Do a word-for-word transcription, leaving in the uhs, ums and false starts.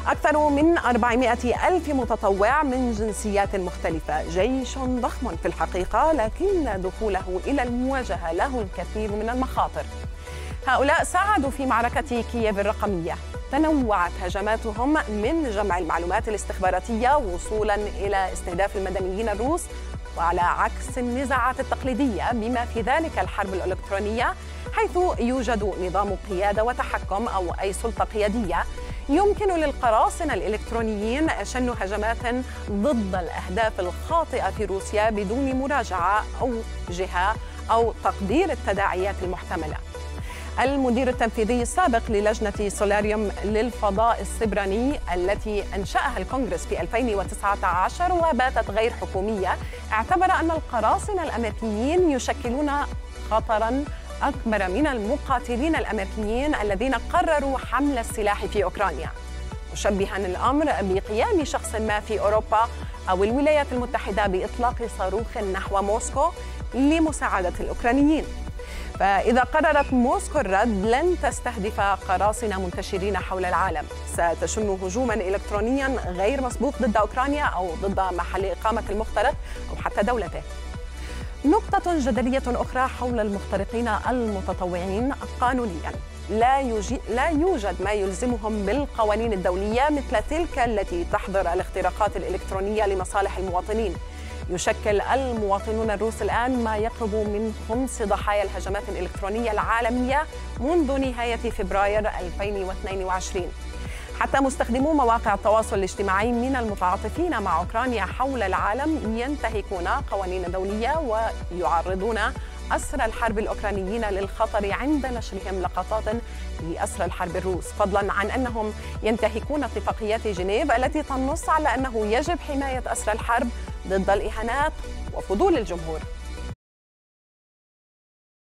أكثر من أربعمائة ألف متطوع من جنسيات مختلفة، جيش ضخم في الحقيقة، لكن دخوله إلى المواجهة له الكثير من المخاطر. هؤلاء ساعدوا في معركة كييف الرقمية، تنوعت هجماتهم من جمع المعلومات الاستخباراتية وصولاً إلى استهداف المدنيين الروس، وعلى عكس النزاعات التقليدية بما في ذلك الحرب الإلكترونية، حيث يوجد نظام قيادة وتحكم أو أي سلطة قيادية، يمكن للقراصنة الإلكترونيين شن هجمات ضد الأهداف الخاطئة في روسيا بدون مراجعة أو جهة أو تقدير التداعيات المحتملة. المدير التنفيذي السابق للجنة سولاريوم للفضاء السبراني التي أنشأها الكونغرس في ألفين وتسعة عشر وباتت غير حكومية، اعتبر أن القراصنة الأمريكيين يشكلون خطراً أكبر من المقاتلين الأمريكيين الذين قرروا حمل السلاح في أوكرانيا، مشبهاً الأمر بقيام شخص ما في أوروبا أو الولايات المتحدة بإطلاق صاروخ نحو موسكو لمساعدة الأوكرانيين. فإذا قررت موسكو الرد لن تستهدف قراصنة منتشرين حول العالم، ستشن هجوماً إلكترونياً غير مسبوق ضد أوكرانيا أو ضد محل إقامة المخترق أو حتى دولته. نقطة جدلية أخرى حول المخترقين المتطوعين قانونياً، لا يوجد, لا يوجد ما يلزمهم بالقوانين الدولية مثل تلك التي تحظر الاختراقات الإلكترونية لمصالح المواطنين. يشكل المواطنون الروس الآن ما يقرب من خمس ضحايا الهجمات الإلكترونية العالمية منذ نهاية فبراير ألفين واثنين وعشرين. حتى مستخدمو مواقع التواصل الاجتماعي من المتعاطفين مع أوكرانيا حول العالم ينتهكون قوانين دولية ويعرضون أسرى الحرب الأوكرانيين للخطر عند نشرهم لقطات لأسرى الحرب الروس، فضلاً عن أنهم ينتهكون اتفاقيات جنيف التي تنص على أنه يجب حماية أسرى الحرب ضد الإهانات وفضول الجمهور.